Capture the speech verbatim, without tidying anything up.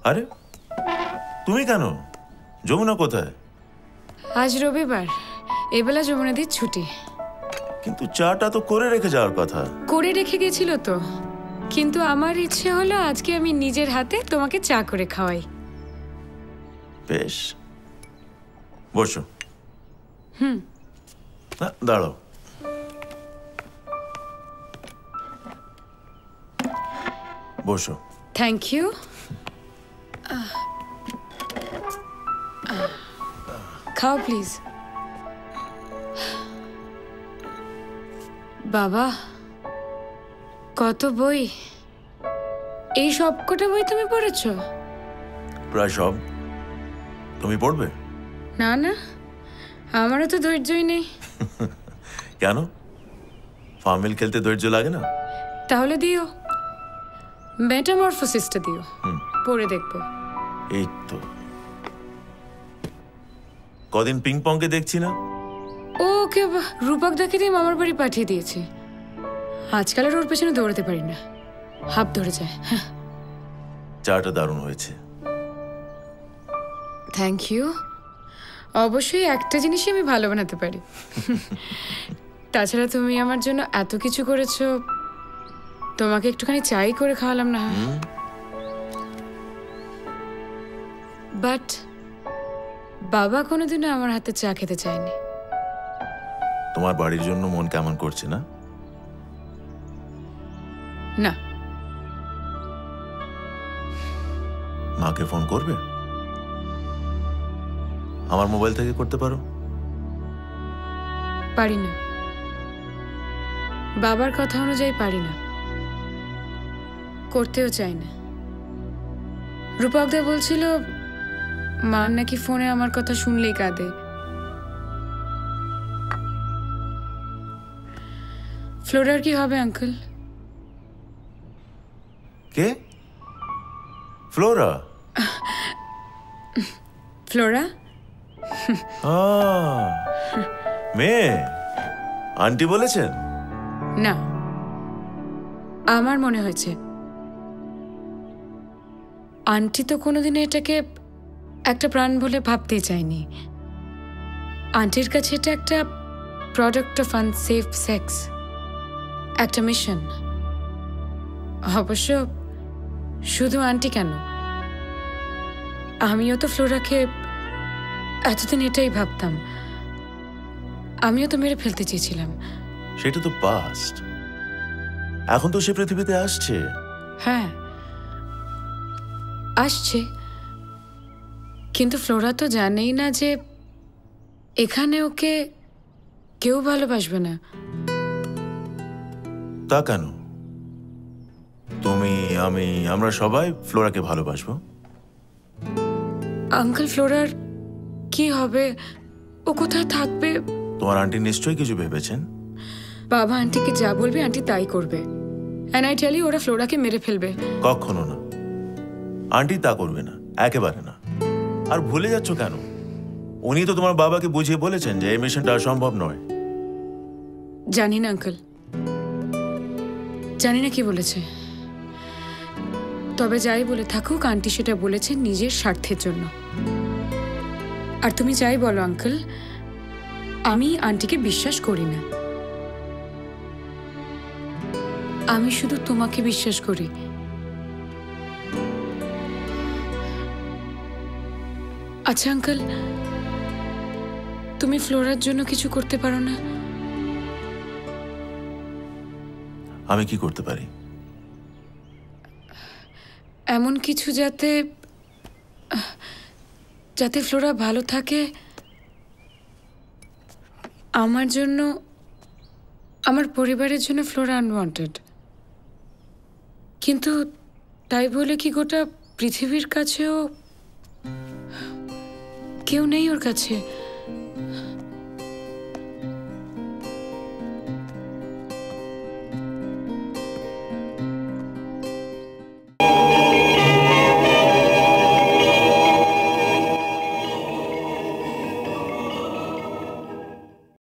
আরে তুমি কেন? যমুনা কোথায়? আজ রবিবার, এবেলা যমুনাদির ছুটি। কিন্তু চাটা তো করে রেখে যাওয়ার কথা। করে রেখে গেছিল তো, কিন্তু আমার ইচ্ছে হলো আজকে আমি নিজের হাতে তোমাকে চা করে খাওয়াই। বেশ, বসো। হুম। না, দাঁড়াও। বসো। Thank you. খাও প্লিজ। বাবা, কত বই! এই সবকটা বই তুমি পড়েছো? প্রায় সব। তুমি পড়বে? না না, আমারও তো ধৈর্যই নেই। কেন? ফার্মিল খেলতে ধৈর্য লাগে না? তাহলে দিও, মেটামরফোসিসটা দিও, পড়ে দেখবো। এই তো কদিন পিং পংকে দেখছি না। ওকে রূপক দাকে দিয়ে মামার বাড়ি পাঠিয়ে দিয়েছে। আজকাল আর ওর পেছনে দৌড়াতে পারি না, হাত ধরে যায়। চাটা দারুণ হয়েছে। Thank you. অবশ্যই একটা জিনিসই আমি ভালো বানাতে পারি। তাছাড়া তুমি আমার জন্য এত কিছু করেছো, তোমাকে একটুখানি চাই করে খাওয়ালাম না? বাট বাবা কোনোদিনও আমার হাতে চা খেতে চায়নি। তোমার বাড়ির জন্য মন কেমন করছে না? না। মাকে ফোন করবে? আমার মোবাইল থেকে করতে পারো। পারি না, বাবার কথা অনুযায়ী পারি না, করতেও চাই না। রূপকদা বলছিল মা নাকি ফোনে আমার কথা শুনলেই কাঁদে। ফ্লোরার কি হবে আঙ্কেল? কে? ফ্লোরা? ফ্লোরা? মেয়ে? আন্টি বলেছেন? না, আমার মনে হয়েছে। আন্টি তো কোনোদিন এটাকে একটা প্রাণ বলে ভাবতেই চায়নি। আন্টির কাছে এটা একটা প্রোডাক্ট অফ আনসেফ সেক্স, একটা মিশন। অবশ্য শুধু আন্টি কেন, আমিও তো ফ্লোরাকে এতদিন এটাই ভাবতাম। আমিও তো মেরে ফেলতে চেয়েছিলাম। সেটা তো পাস্ট, এখন তো সে পৃথিবীতে আসছে। হ্যাঁ আসছে, কিন্তু ফ্লোরা তো জানেই না যে এখানে ওকে কেউ ভালোবাসবে না। তা কেন? তুমি, আমি, আমরা সবাই ফ্লোরাকে ভালোবাসবো। আঙ্কেল, ফ্লোরার কি হবে? ও কোথায় থাকবে? তোমার আন্টি নিশ্চয়ই কিছু ভেবেছেন। বাবা আন্টিকে যা বলবে আন্টি তাই করবে। এন্ড আই টেল ইউ, ওরা ফ্লোরাকে মেরে ফেলবে। কখনো না, আন্টি তা করবে না, একেবারে না। আর ভুলে যাচ্ছ কেন? উনি তো তোমার বাবাকে বুঝিয়ে বলেছেন যে এই মিশনটা সম্ভব নয়। জানি না আঙ্কেল, জানি না কি বলেছে। তবে যাই বলে থাকুক, আন্টি সেটা বলেছে নিজের স্বার্থের জন্য। আর তুমি যাই বলো আঙ্কেল, আমি আন্টিকে বিশ্বাস করি না। আমি শুধু তোমাকে বিশ্বাস করি। আচ্ছা আঙ্কেল, তুমি ফ্লোরার জন্য কিছু করতে পারো না? আমি কি করতে পারি? এমন কিছু যাতে যাতে ফ্লোরা ভালো থাকে। আমার জন্য, আমার পরিবারের জন্য ফ্লোরা আনওয়ান্টেড, কিন্তু তাই বলে কি গোটা পৃথিবীর কাছেও কেউ নেই ওর কাছে?